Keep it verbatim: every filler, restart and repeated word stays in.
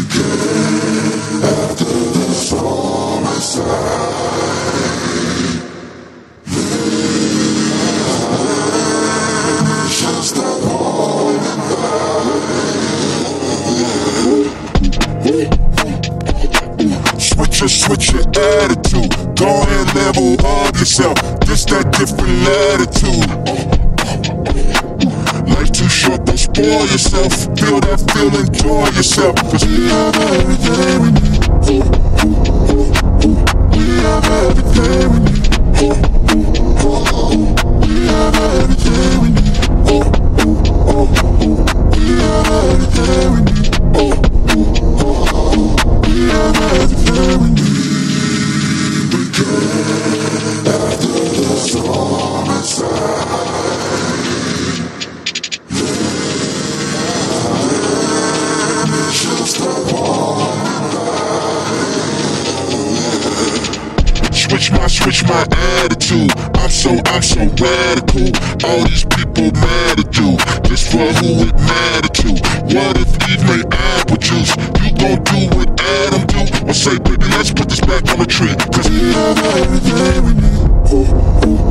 Switch your, switch your attitude. Go ahead, level up yourself. Just that different attitude. Life too short, don't spoil yourself. Feel that feel, enjoy yourself. Cause we have everything we need. We have everything we need. We have everything we need. We have everything we need. We have everything we need. We get after the storm inside. Just a Switch my, switch my attitude. I'm so, I'm so radical. All these people mad at you, just for who it matter to. What if Eve made apple juice? You gon' do what Adam do? Or say, baby, let's put this back on the tree. Cause we have everything we need.